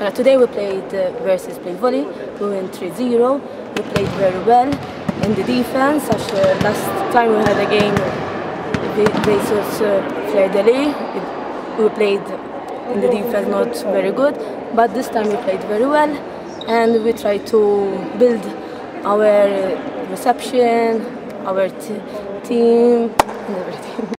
Today we played versus Playvolley. We won 3-0. We played very well in the defense. Last time we had a game versus Playvolley, we played in the defense not very good, but this time we played very well, and we tried to build our reception, our team, and everything.